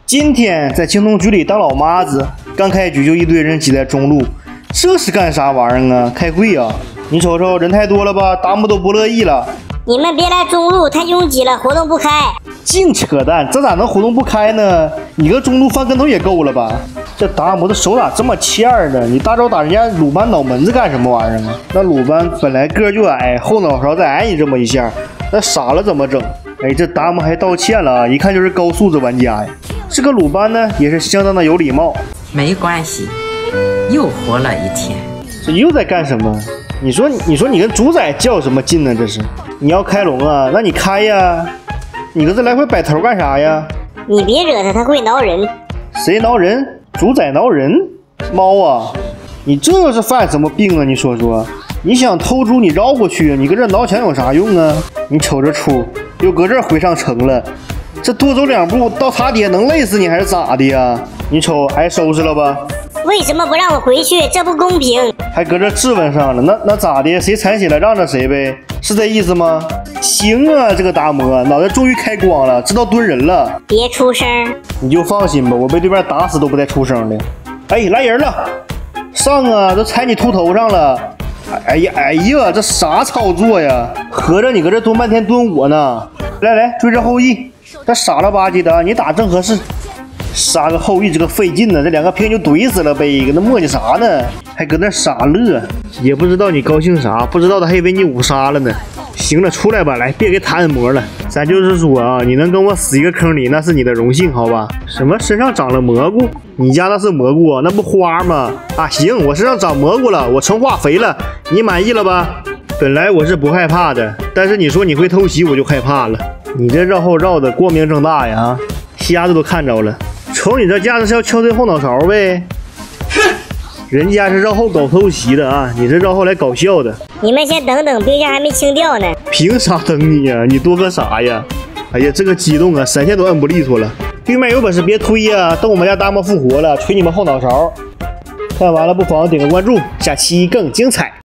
今天在青铜局里当老妈子，刚开局就一堆人挤在中路，这是干啥玩意儿啊？开会啊？你瞅瞅人太多了吧，达姆都不乐意了。 你们别来中路，太拥挤了，活动不开。 净扯淡，这咋能活动不开呢？你个中路翻跟头也够了吧？这达姆的手咋这么欠呢？你大招打人家鲁班脑门子干什么玩意儿啊？那鲁班本来个就矮，后脑勺再挨你这么一下，那傻了怎么整？哎，这达姆还道歉了啊，一看就是高素质玩家呀。这个鲁班呢，也是相当的有礼貌。 没关系，又活了一天。 这又在干什么？你说你跟主宰较什么劲呢？这是你要开龙啊？那你开呀！你搁这来回摆头干啥呀？ 你别惹他，他会挠人。 谁挠人？主宰挠人？猫啊！你这是犯什么病啊？你说说，你想偷猪你绕过去，你搁这挠墙有啥用啊？你瞅这出，又搁这回上城了，这多走两步到塔底下能累死你还是咋的呀？你瞅挨收拾了吧？ 为什么不让我回去？这不公平！ 还搁这质问上了，那咋的？谁残血了让着谁呗？是这意思吗？行啊，这个达摩脑袋终于开光了，知道蹲人了。 别出声， 你就放心吧，我被对面打死都不带出声的。哎，来人了，上啊！都踩你秃头上了。哎呀，这啥操作呀？合着你搁这蹲半天蹲我呢？来追着后羿，这傻了吧唧的，你打正合适。杀个后羿这个费劲呢，这两个平就怼死了呗，搁那磨叽啥呢？还搁那傻乐，也不知道你高兴啥，不知道他还以为你五杀了呢。行了，出来吧，来，别给他按摩了。咱就是说啊，你能跟我死一个坑里，那是你的荣幸，好吧？什么身上长了蘑菇？你家那是蘑菇啊？那不花吗？啊，行，我身上长蘑菇了，我成化肥了，你满意了吧？本来我是不害怕的，但是你说你会偷袭，我就害怕了。你这绕后绕的光明正大呀，瞎子都看着了。瞅你这架子是要敲碎后脑勺呗？人家是绕后搞偷袭的啊，你是绕后来搞笑的。 你们先等等，冰箱还没清掉呢。 凭啥等你呀？你多个啥呀？哎呀，这个激动啊，闪现都摁不利索了。对面有本事别推呀，等我们家达摩复活了，捶你们后脑勺。看完了不妨点个关注，下期更精彩。